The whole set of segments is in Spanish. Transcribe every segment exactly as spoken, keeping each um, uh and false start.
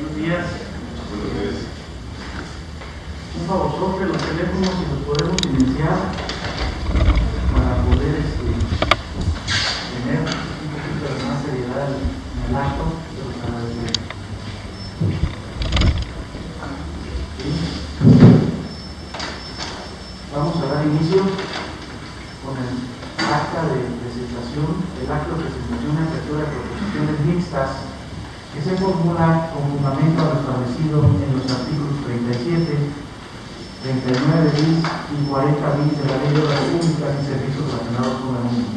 Buenos días. Buenos días. Un favor sobre los teléfonos, si los podemos iniciar para poder este, tener un poquito de más seriedad en el acto. Se los agradecería. ¿Sí? Vamos a dar inicio con el acta de presentación, el acto de presentación y apertura de proposiciones mixtas que se formula con fundamento a lo establecido en los artículos treinta y siete, treinta y nueve bis y cuarenta bis de la Ley de Obras Públicas y Servicios relacionados con la misma,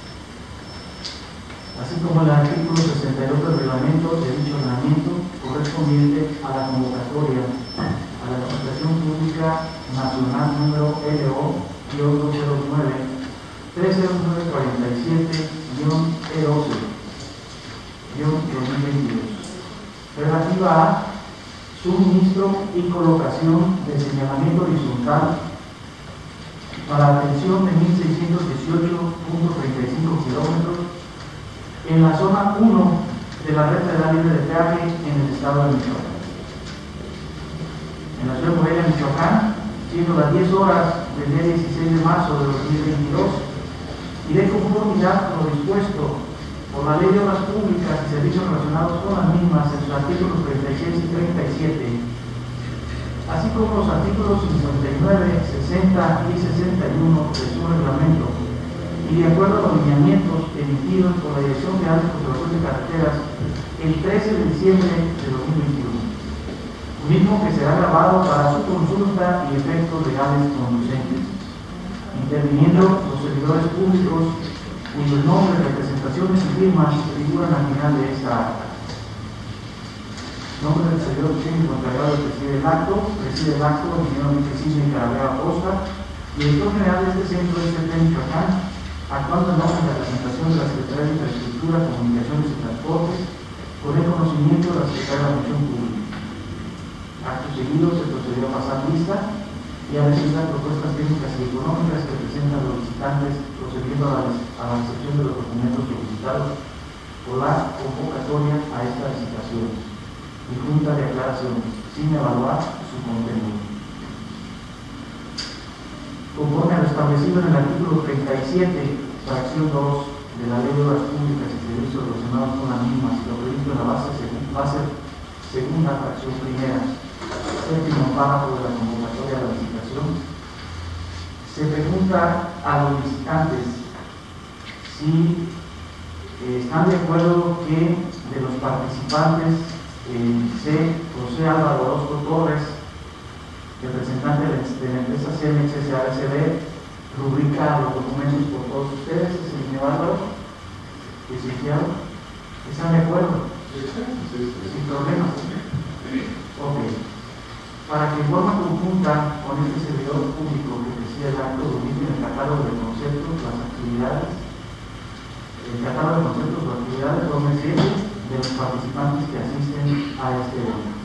así como el artículo sesenta y dos del reglamento de dicho ordenamiento correspondiente a la convocatoria a la Licitación Pública Nacional número L O dos cero nueve tres cero nueve cuatro siete E doce dos mil veintidós, relativa a suministro y colocación de señalamiento horizontal para atención de mil seiscientos dieciocho punto treinta y cinco kilómetros en la zona uno de la red federal libre de peaje en el estado de Michoacán. En la ciudad de Morelia, Michoacán, siendo las diez horas del día dieciséis de marzo de dos mil veintidós, y de conformidad con lo dispuesto por la Ley de Obras Públicas y Servicios relacionados con las mismas en sus artículos treinta y seis y treinta y siete, así como los artículos cincuenta y nueve, sesenta y sesenta y uno de su reglamento, y de acuerdo a los lineamientos emitidos por la Dirección General de Conservación de Carreteras el trece de diciembre de dos mil veintiuno, mismo que será grabado para su consulta y efectos legales conducentes, interviniendo los servidores públicos cuyos nombres, representaciones y firmas figuran al final de esta acta. Nombre del servidor técnico encargado de presidir el acto, preside el acto el señor Cisne Caravera Costa, director general de este centro de C T Michoacán, actuando en nombre de la representación de la Secretaría de Infraestructura, Comunicaciones y Transportes, con el conocimiento de la Secretaría de la Función Pública. Acto seguido se procedió a pasar lista y a realizar propuestas técnicas y económicas que presentan los visitantes, procediendo a la, a la recepción de los documentos solicitados por la convocatoria a esta licitación y junta de aclaración, sin evaluar su contenido. Conforme a lo establecido en el artículo treinta y siete, fracción dos de la Ley de Obras Públicas y Servicios relacionados con las mismas, lo previsto en la base, base segunda, fracción primera, séptimo párrafo de la convocatoria de la licitación, se pregunta a los visitantes si eh, están de acuerdo que de los participantes eh, C. José Álvaro Orozco Torres, representante de la empresa Cemex S A R C B, rubrica los documentos por todos ustedes. ¿Es el señor Álvaro? ¿Licenciado? ¿Están de acuerdo? Sin problemas. Ok. Para que en forma conjunta con este servidor público que preside el acto, domine el catálogo de conceptos, las actividades, el catálogo de conceptos o actividades, tome serie de los participantes que asisten a este evento.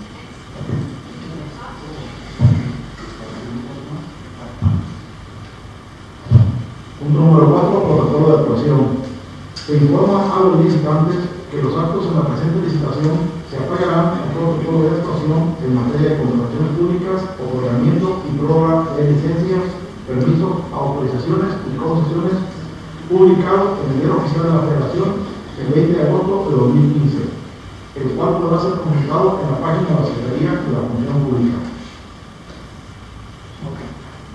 Punto número cuatro, protocolo de actuación. Se informa a los visitantes que los actos en la presente licitación se apagarán en protocolo de actuación en materia de contrataciones públicas, otorgamiento y prórroga de licencias, permisos, autorizaciones y concesiones, publicado en el Diario Oficial de la Federación el veinte de agosto de dos mil quince, el cual podrá ser consultado en la página de la Secretaría de la Función Pública. Okay.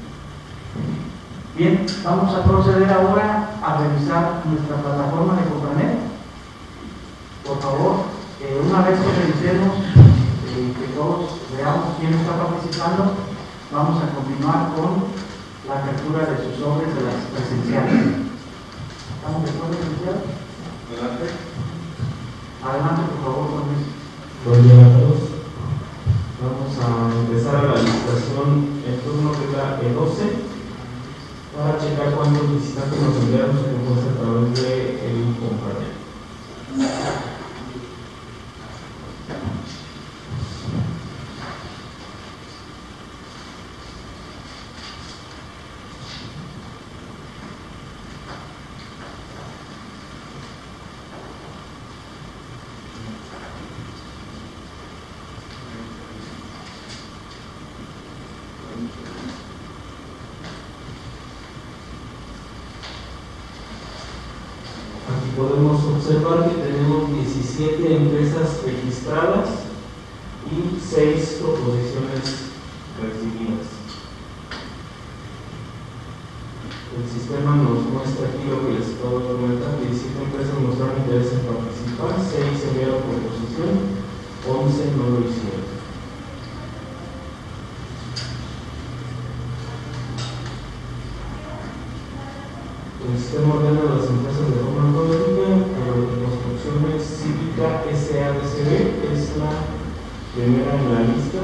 Bien, vamos a proceder ahora a revisar nuestra plataforma de Compranet. Por favor, eh, una vez que revisemos, eh, que todos veamos quién está participando, vamos a continuar con la apertura de sus sobres de las presenciales. ¿Estamos de acuerdo, licenciado? Adelante. Adelante, por favor, con eso. Buen día a todos. Vamos a empezar a la licitación en turno que es la E doce para checar cuántos visitantes nos enviaron su propuesta a través de el Compranet. podemos observar que tenemos diecisiete empresas registradas y seis proposiciones recibidas. El sistema nos muestra aquí lo que les acabo de comentar: diecisiete empresas mostraron interés en participar, seis enviaron proposición, once no lo hicieron. El sistema ordena las empresas de forma alfabética. Construcciones Cívica S A D C B es la primera en la lista.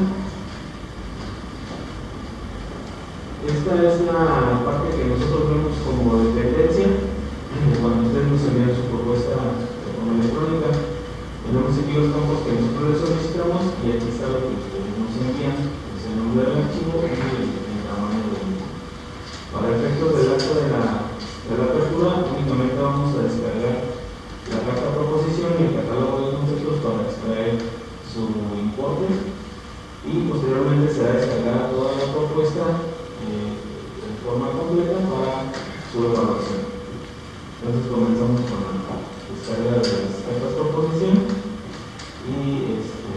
Esta es la parte que nosotros vemos como dependencia. Cuando ustedes nos envían su propuesta de forma electrónica, tenemos aquí los campos que nosotros les solicitamos y aquí está lo que ustedes nos envían: es el nombre del archivo y el, el tamaño del mismo. Para efectos del acto de la, de la apertura, únicamente vamos a descargar la carta proposición y el catálogo de conceptos para extraer su importe, y posteriormente será descargada toda la propuesta eh, de forma completa para su evaluación. Entonces comenzamos con la descarga de las cartas proposición y este,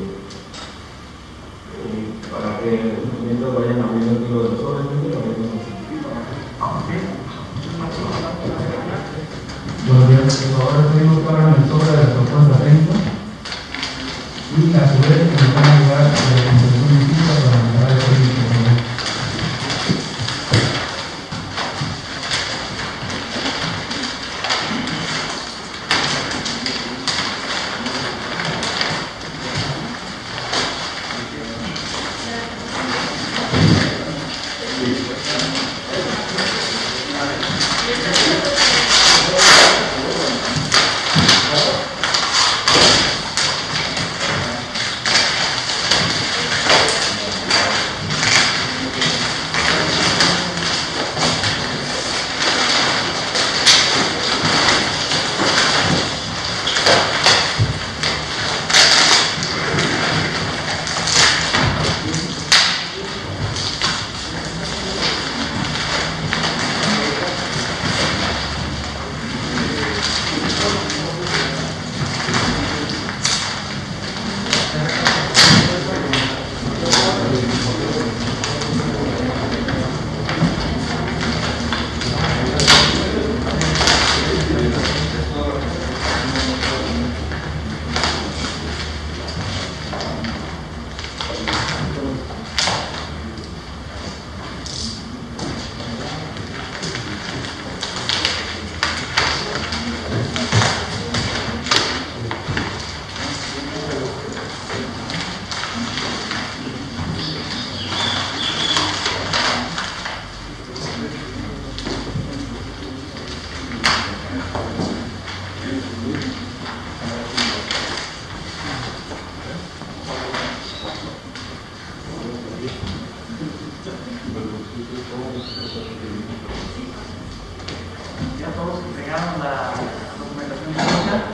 eh, para que mientras vayan abriendo el libro de los órdenes para que nos Buenos días, ahora tenemos que hablar en el sobre de la propuesta treinta y a su vez nos van a ayudar a la construcción de cita para mejorar el servicio. Ya todos entregaron la documentación técnica.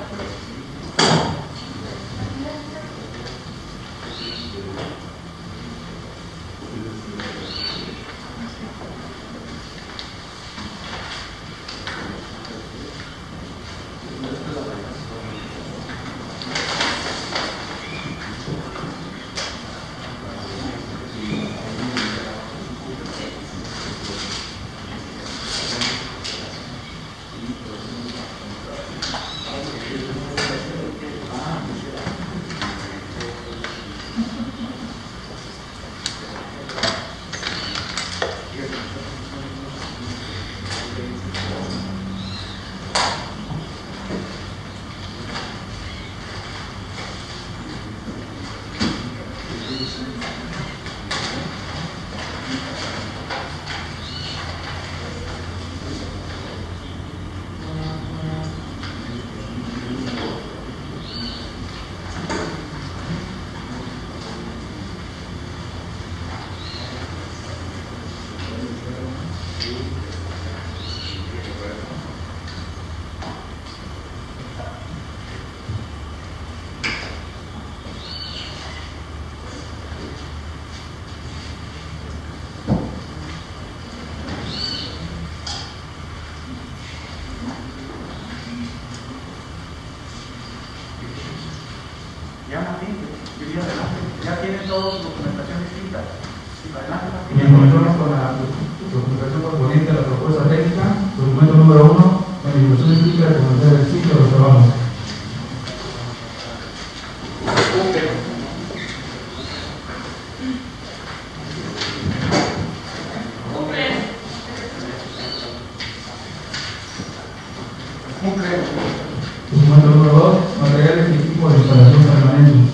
Quería adelante. Ya tienen todos su documentación escrita. Adelante. Bien, comenzamos con la documentación correspondiente a la propuesta técnica. Documento número uno, manifestación implica de conocer el sitio de los trabajos. Documento número dos, materiales y equipos de instalación permanente.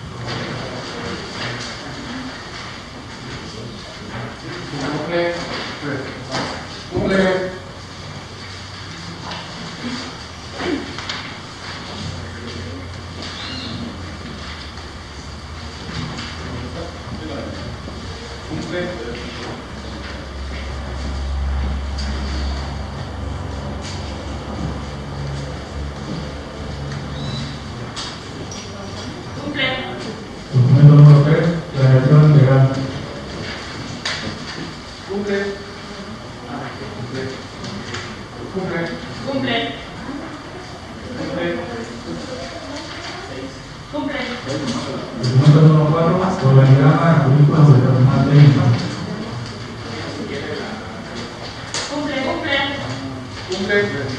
Documento número tres, planeación legal. Cumple. Cumple. Cumple. Cumple. Documento número cuatro, organigrama de currículos de personal técnico. Cumple. Cumple. Cumple.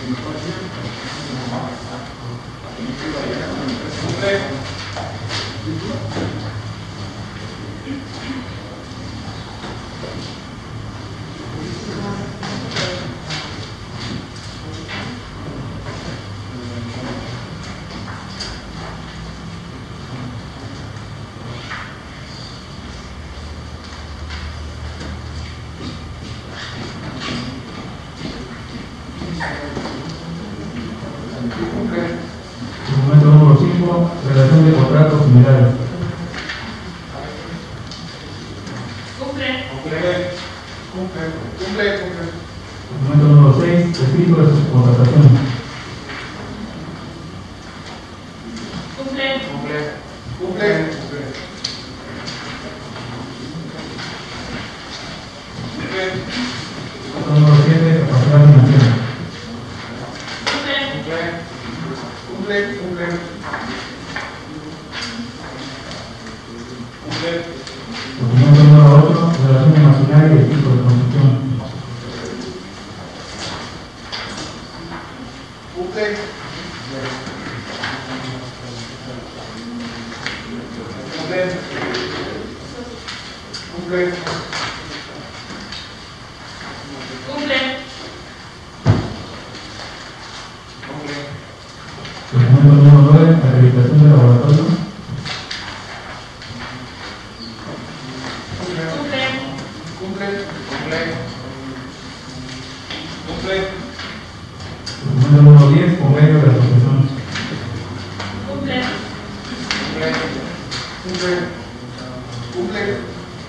Cumple. Documento número cinco, relación de contratos similares. Cumple. Cumple. Cumple. Cumple. Cumple. Documento número seis, escrito de subcontratación. Cumple. Cumple. Cumple. Documento número siete, capacidad financiera. Cumple. Cumple. Cumple. Cumple. Documento número ocho, relación de maquinaria y equipos de construcción. Cumple. Cumple. Cumple. Cumple. Documento número nueve, acreditación de laboratorio. Cumple. Cumple. Cumple. Cumple. Documento número diez, convenio de asociación. Cumple. Cumple. Cumple.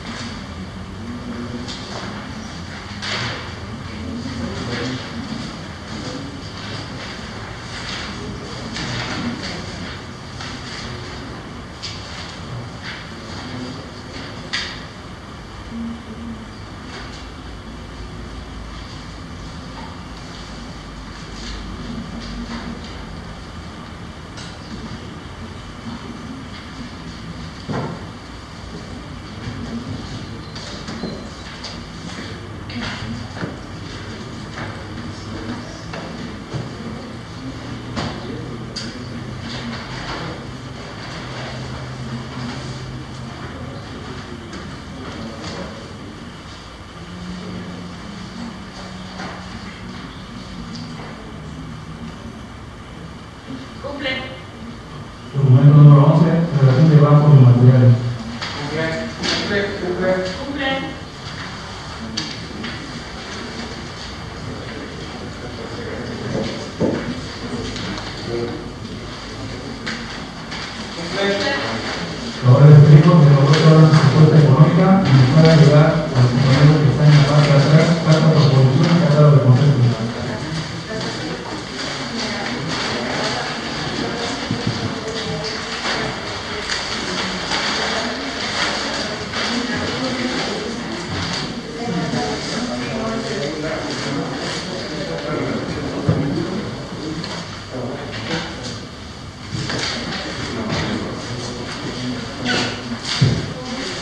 Cumple. Documento número once, relación de bancos y materiales. Cumple. Cumple. Cumple. Ahora les pedimos que nosotros hagan su propuesta económica y nos puedan ayudar a los compañeros que están en la parte de atrás, carta por posición y catálogo de conceptos. Cumple.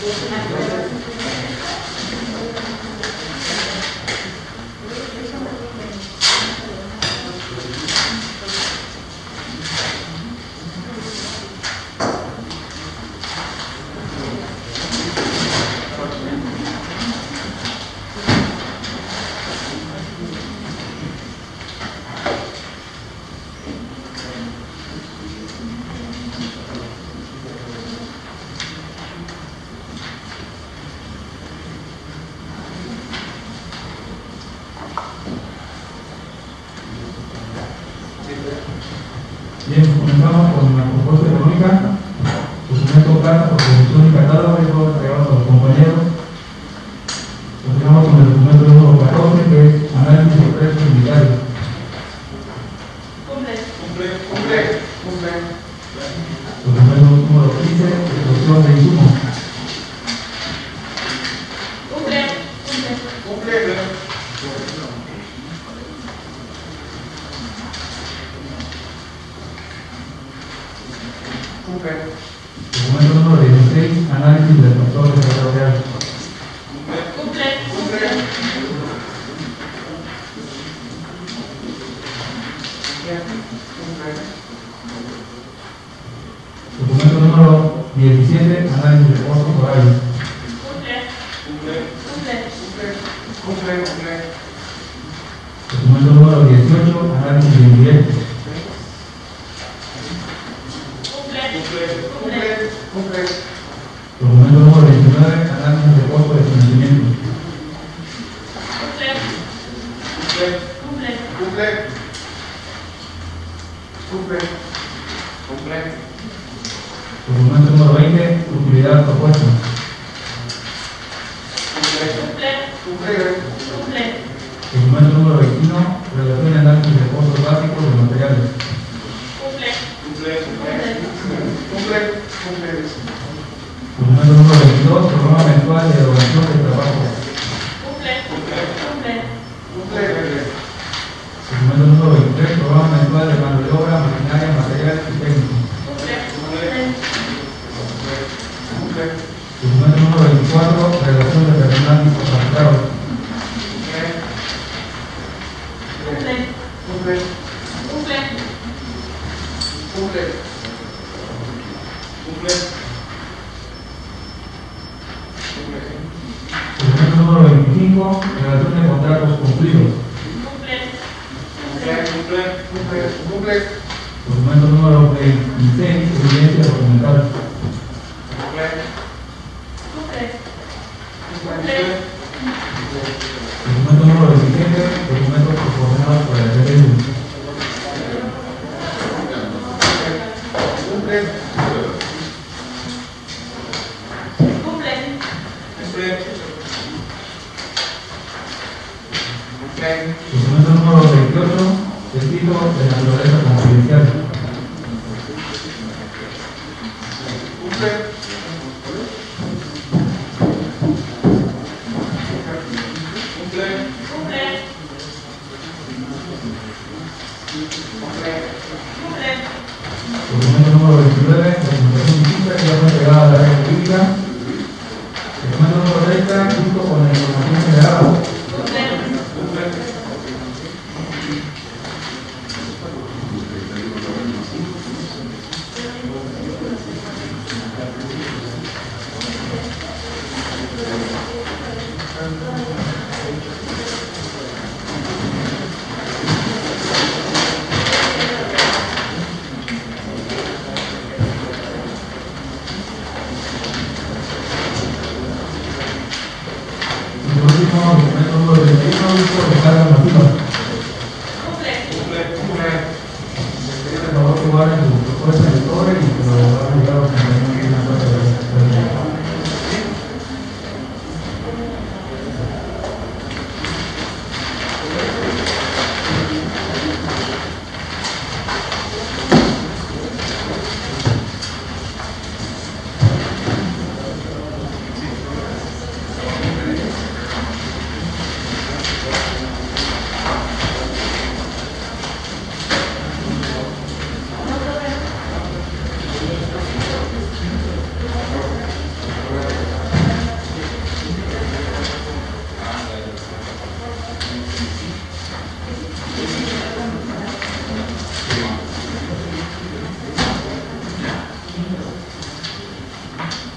Bien, comenzamos con la propuesta económica. Documento plata, proposición y catálogo, y todo entregado a los compañeros. Continuamos con el documento número catorce, que es análisis de precios unitarios. Cumple. Cumple, cumple, cumple. Documento número quince, producción de insumos. Cumple. Cumple. Cumple. Cumple. Documento número dieciséis, análisis del factor de territorial. Cumple. Cumple. Documento número diecisiete, análisis de costos horarios. Cumple. Cumple. Cumple. Cumple. Cumple. Documento número dieciocho, análisis de indirectos. Cumple. Cumple. Cumple. Documento número veintinueve, análisis de costo de financiamiento. Cumple. Cumple. Cumple. Cumple. Cumple. Cumple. Documento número veinte, utilidad propuesta. Cumple. Cumple. Cumple. Documento número veintiuno, relación y análisis de costos básicos de materiales. Cumple. Cumple. Cumple. Cumple. Documento número veintidós, programa mensual de evaluación de trabajo. Cumple. Cumple. Cumple. Documento número veintitrés, programa mensual de mano de obra, maquinaria, material y técnico. Cumple. Cumple. Documento número veinticuatro, relación de personal discapacitado. Cumple. Cumple. Cumple. Cumple. Cumple. Documento número veinticinco, relación de contratos cumplidos. Cumple. Cumple. Cumple. Cumple. Documento número veintiséis, evidencia documental. Cumple. Cumple. Cumple. Documento número veintisiete, documentos proporcionados para el referéndum. Cumple. Cumple. Documento número veintiocho, escrito de naturaleza confidencial. Cumple. Cumple. Cumple. Cumple. Documento número veintinueve, documentación distinta que ya fue entregada a la red pública. Documento número treinta, junto con la información generada. Y por último, documento número treinta y uno, uso de carga normativa. Por favor, que guarden su propuesta de sobre y que lo van a llegar a los compañeros que tienen la parte de la.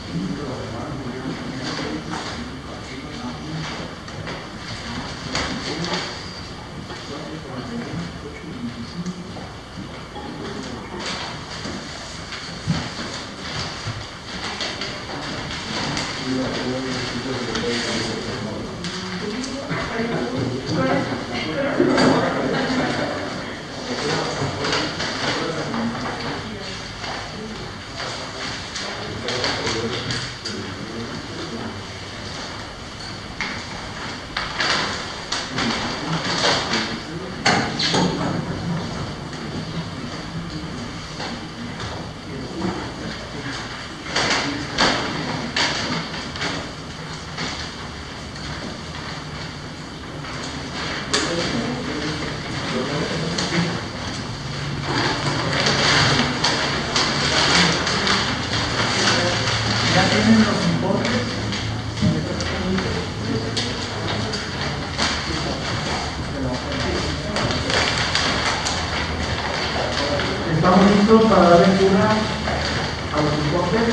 ¿Estamos listos para dar lectura a los importes?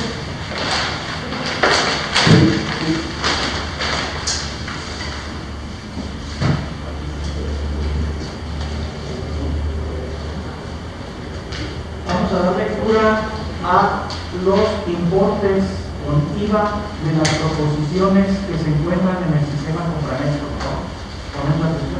Vamos a dar lectura a los importes con I V A de las proposiciones que se encuentran en el sistema compraventa. ¿Ponen la atención?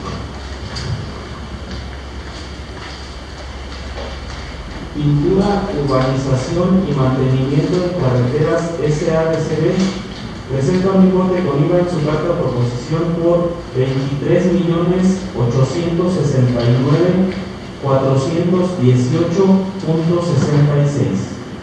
Pintura, urbanización y mantenimiento de carreteras S A D C B presenta un importe con I V A en su carta de proposición por veintitrés millones ochocientos sesenta y nueve mil cuatrocientos dieciocho punto sesenta y seis.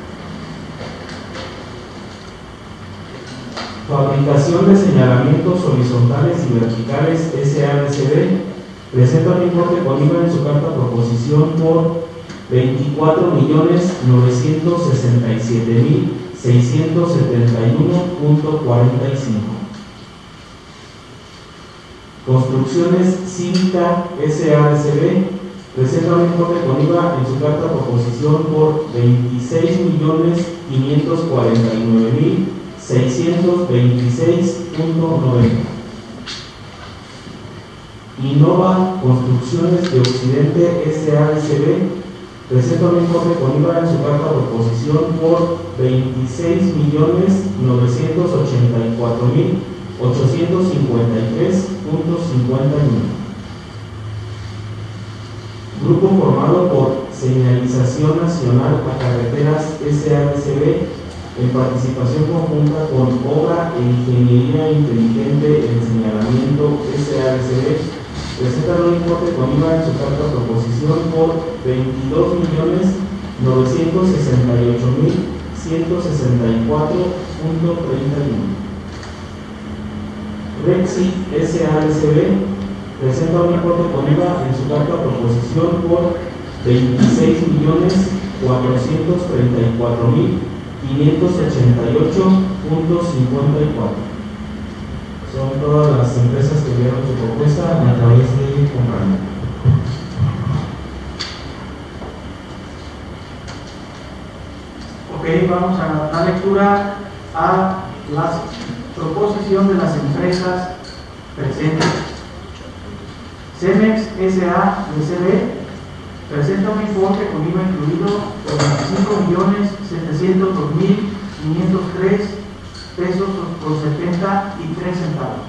Fabricación de señalamientos horizontales y verticales S A D C B presenta un importe con I V A en su carta de proposición por veinticuatro millones novecientos sesenta y siete mil seiscientos setenta y uno punto cuarenta y cinco. Construcciones Cívica S A D C B presenta un importe con I V A en su carta de proposición por veintiséis millones quinientos cuarenta y nueve mil seiscientos veintiséis punto noventa. Innova Construcciones de Occidente S A D C B presenta un importe con I V A en su carta de proposición por veintiséis millones novecientos ochenta y cuatro mil ochocientos cincuenta y tres punto cincuenta y uno. Grupo formado por Señalización Nacional a Carreteras S A D C B en participación conjunta con Obra e Ingeniería Inteligente en Señalamiento S A D C B presenta un importe con I V A en su carta de proposición por veintidós millones novecientos sesenta y ocho mil ciento sesenta y cuatro punto treinta y uno. Rexi S A D C B presenta un importe con I V A en su carta de proposición por veintiséis millones cuatrocientos treinta y cuatro mil quinientos ochenta y ocho punto cincuenta y cuatro. Son todas las empresas que enviaron su propuesta a través de compraventa. Ok, vamos a dar lectura a la proposición de las empresas presentes. Cemex S A D C B presenta un importe con I V A incluido por veinticinco millones setecientos dos mil quinientos tres pesos con setenta y tres centavos.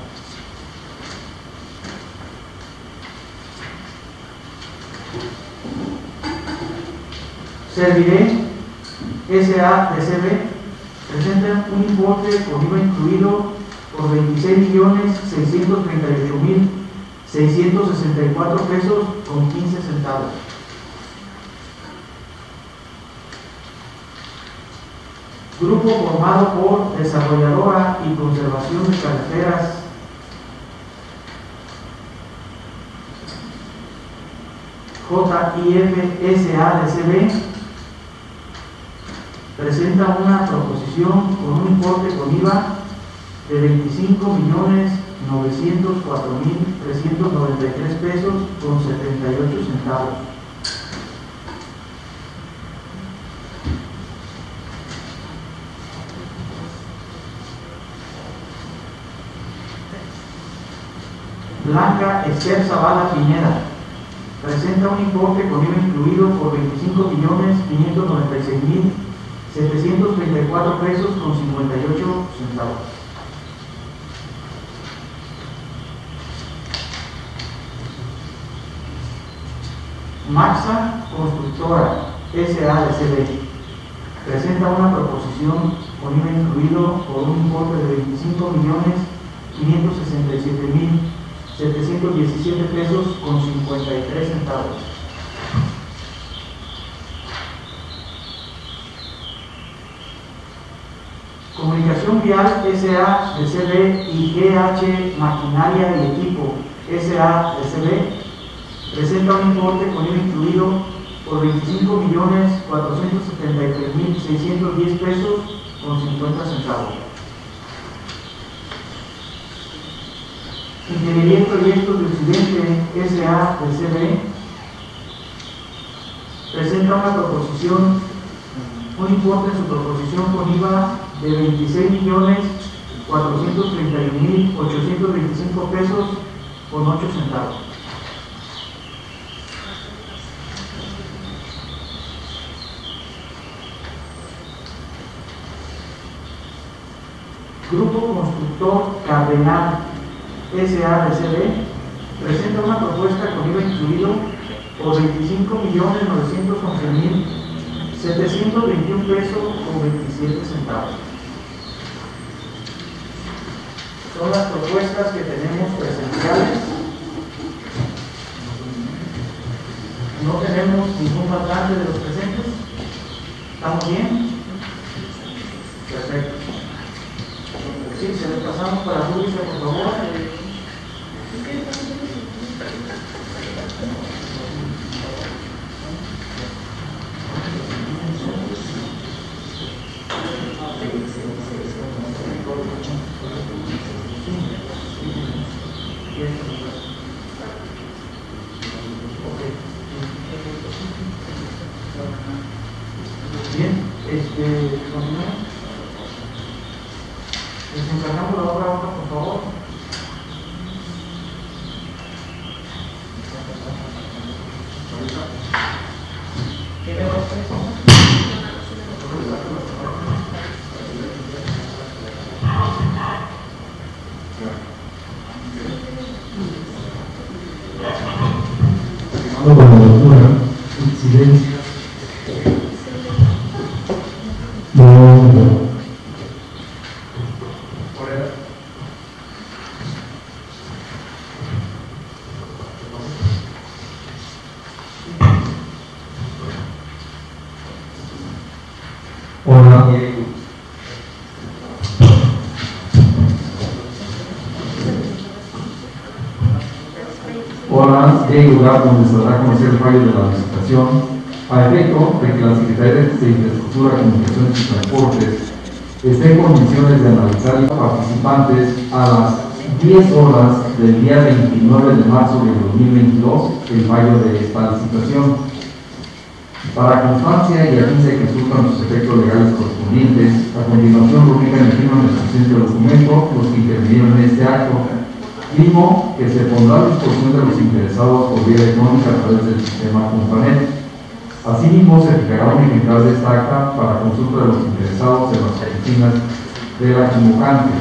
Serviré S A D C B presenta un importe con I V A incluido por veintiséis millones seiscientos treinta y ocho mil seiscientos sesenta y cuatro pesos con quince centavos. Grupo formado por Desarrolladora y Conservación de Carreteras J I F S A D C B presenta una proposición con un importe con I V A de veinticinco millones novecientos cuatro mil trescientos noventa y tres pesos con setenta y ocho centavos. Blanca Esther Zavala Piñera presenta un importe con I V A incluido por veinticinco millones quinientos noventa y seis mil setecientos treinta y cuatro pesos con cincuenta y ocho centavos. Maxa Constructora S A de C B presenta una proposición con I V A incluido por un importe de veinticinco millones quinientos sesenta y siete mil setecientos diecisiete pesos con cincuenta y tres centavos. Comunicación Vial S A de C B y G H Maquinaria y Equipo S A de C B presenta un importe con I V A incluido por veinticinco millones cuatrocientos setenta y tres mil seiscientos diez pesos con cincuenta centavos. Ingeniería y Proyectos de Occidente S A de C B presenta una proposición, un importe en su proposición con I V A de veintiséis millones cuatrocientos treinta y un mil ochocientos veinticinco pesos con ocho centavos. Grupo Constructor Cardenal S A de C B presenta una propuesta con I V A incluido por veinticinco millones novecientos once mil setecientos veintiún pesos con veintisiete centavos. Son las propuestas que tenemos presenciales. No tenemos ningún faltante de los presentes. ¿Estamos bien? Perfecto. Sí, se les pasamos para Dulce, por favor. Bien, este, continuamos. Les encargamos la obra otra, por favor. ¿Qué me va a hacer? Con la lectura, silencio. No. Hola. Hola, en lugar donde se dará a conocer el fallo de la licitación, a efecto de que la Secretaría de Infraestructura, Comunicaciones y Transportes esté en condiciones de analizar los participantes a las diez horas del día veintinueve de marzo de dos mil veintidós el fallo de esta licitación. Para constancia y a fin de que surtan los efectos legales correspondientes, a continuación rubrican y firman el presente documento los que intervinieron en este acto, mismo que se pondrá a disposición de los interesados por vía electrónica a través del sistema Companet. Asimismo, se fijará un ejemplar de esta acta para consulta de los interesados en las oficinas de la convocante,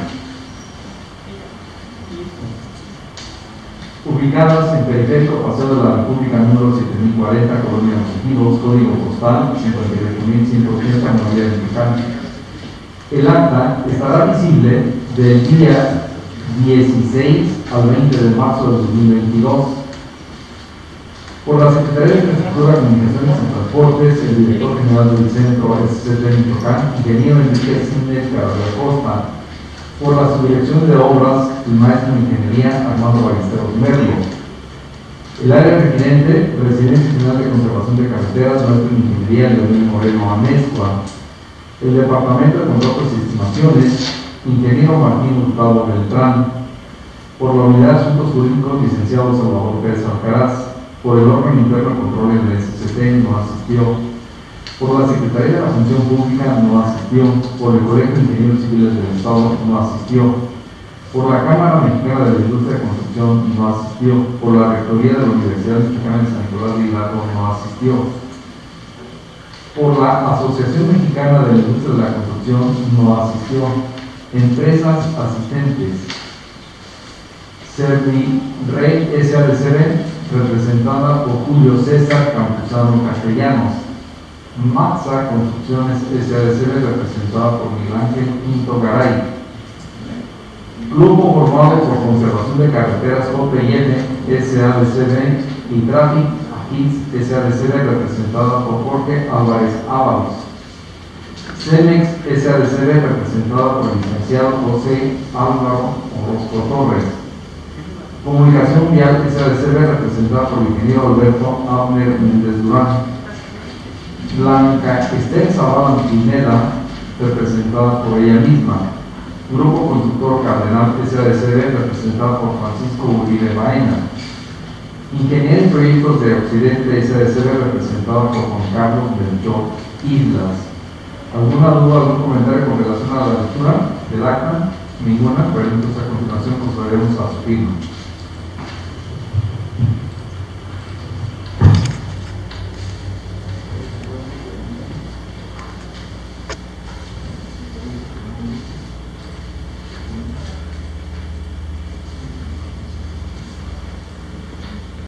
ubicadas en Periférico, Paseo de la República número siete mil cuarenta, Colonia Los Ejidos, código postal cincuenta y ocho mil ciento ochenta, María de Mexicali. El acta estará visible del día dieciséis al veinte de marzo de dos mil veintidós. Por la Secretaría de Infraestructura, Comunicaciones y Transportes, el director general del Centro S C T Michoacán, ingeniero Enrique Cines Carrera Costa. Por la Subdirección de Obras, el maestro en Ingeniería Armando Ballesteros Merlo. El área referente, Residencia General de Conservación de Carreteras, maestro en Ingeniería Leonel Moreno Amezcua. El Departamento de Contratos y Estimaciones, ingeniero Martín Hurtado Beltrán. Por la Unidad de Asuntos Jurídicos, licenciado Salvador Pérez Alcaraz. Por el órgano interno de control en el S C T no asistió. Por la Secretaría de la Función Pública no asistió. Por el Colegio de Ingenieros Civiles del Estado no asistió. Por la Cámara Mexicana de la Industria de Construcción no asistió. Por la Rectoría de la Universidad Mexicana de San Nicolás de Hidalgo no asistió. Por la Asociación Mexicana de la Industria de la Construcción no asistió. Empresas asistentes: Servirey S A D C B, representada por Julio César Campuzano Castellanos. Matza Construcciones S A D C B, representada por Miguel Ángel Quinto Garay. Grupo formado por Conservación de Carreteras O P I F S A D C B y Traffic Agis S A D C B, representada por Jorge Álvarez Ábalos. Cemex S A D C B, representada por el licenciado José Álvaro Orozco Torres. Comunicación Vial S A D C B, representada por el ingeniero Alberto Abner Méndez Durán. Blanca Estel Zavala Pineda, representada por ella misma. Grupo Constructor Cardenal S A D C B, representada por Francisco Uribe Baena. Ingeniería en Proyectos de Occidente S A D C B, representada por Juan Carlos Melchor Islas. ¿Alguna duda, algún comentario con relación a la lectura del acta? Ninguna, pero entonces a continuación procederemos a su firma.